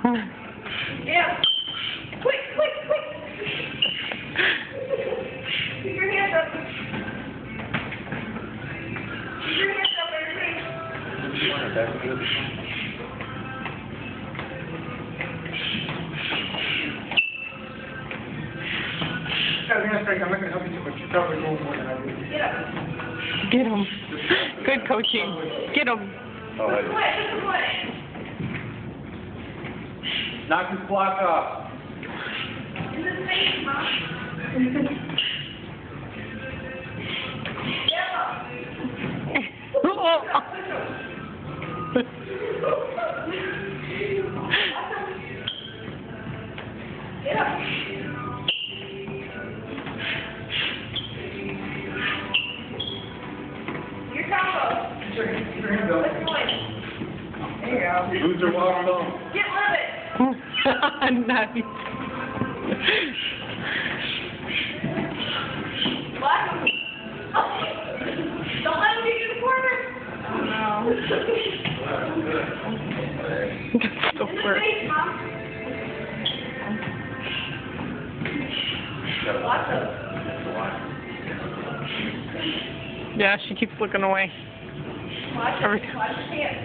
Yeah. Quick, quick, quick. Keep your hands up. Keep your hands up, everybody. I'm not going to help you, but you probably know more than I do. Get up. Get him. Good coaching. Get him. Push away, push away. Knock his block off. In the face, Mom. Get up. Your combo. Keep your hands up. Let's go in. There you go. Lose your walk home. Get rid of it. Nice. What? Oh. Don't let him get you in the corner. Oh, no. That's the In the worst. face, Mom. Watch those. Yeah, she keeps looking away. Watch Every it. time. Watch your hands.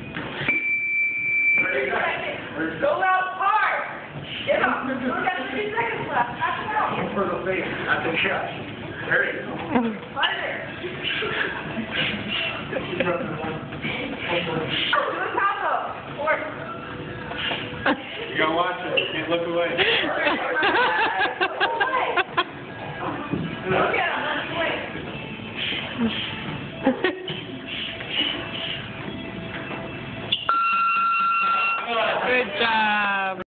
30 seconds. Go out hard. Get up. We got 30 seconds left. Knock him out. Aim for the face, not the chest. Ready? Right there. Do a combo. Forward. You gotta watch it. You can't look away. Look at him. Look away. Good job.